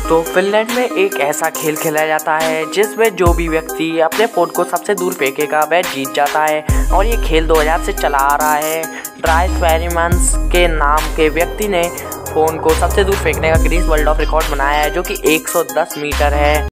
दोस्तों, फिनलैंड में एक ऐसा खेल खेला जाता है जिसमें जो भी व्यक्ति अपने फ़ोन को सबसे दूर फेंकेगा वह जीत जाता है। और ये खेल 2000 से चला आ रहा है। ड्राइस वेरिमंस के नाम के व्यक्ति ने फ़ोन को सबसे दूर फेंकने का गिनीज वर्ल्ड ऑफ रिकॉर्ड बनाया है, जो कि 110 मीटर है।